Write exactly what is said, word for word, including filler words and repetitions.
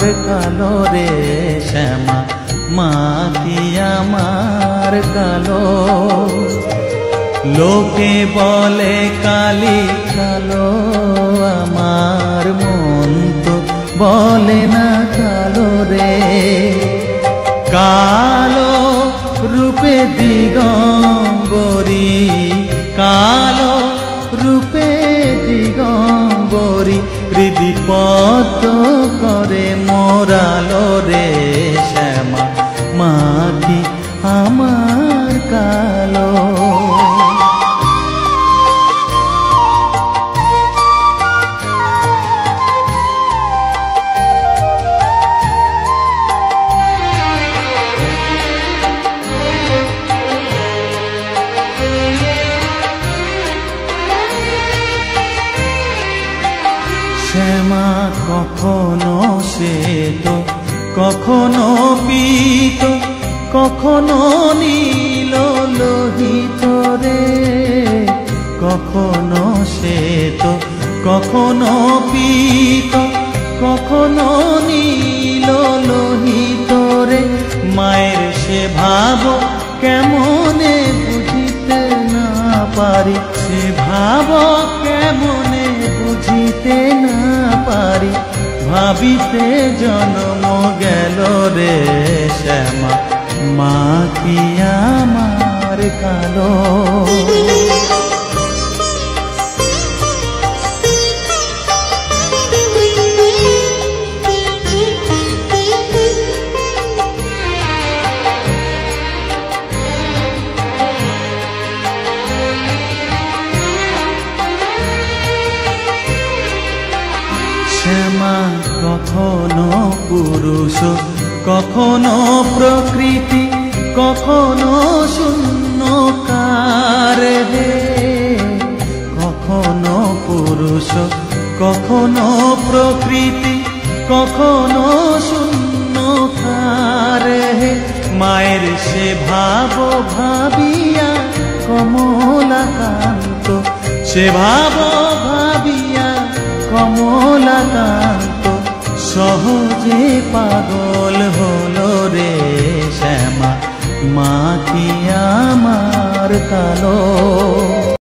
কালো রে শ্যামা, মা কি আমার কালো। লোকে বলে কালি কালো, আমার মন তো বলে না কালো রে। কালো রূপে দিগম্বরী, কালো রূপে দিগম্বরী, হৃদি পদ্ম করে মোরালো রে শ্যামা, মা কি আমার কালো। শ্যামা কখনো শ্বেত, কখনো পীত, কখনো নীল লোহিত রে। কখনো শ্বেত, কখনো পীত, কখনো নীল লোহিত রে। মায়ের সে ভাব কেমনে বুঝিতে না পারি, সে ভাব কেমনে বুঝিতে না পারি, ভাবিতে জন্ম গেল রে শ্যামা, মা কি আমার কালো। শ্যামা কখনো পুরুষ, কখনো প্রকৃতি, কখনো শূন্যকার হে। কখনো পুরুষ, কখনো প্রকৃতি, কখনো শূন্যকার হে। মায়ের সে ভাব ভাবিয়া কমলাকান্ত, সে ভাব ভাবিয়া কমলাকান্ত, সহজে পাগল হলো রে শ্যামা, মা কি আমার কালো।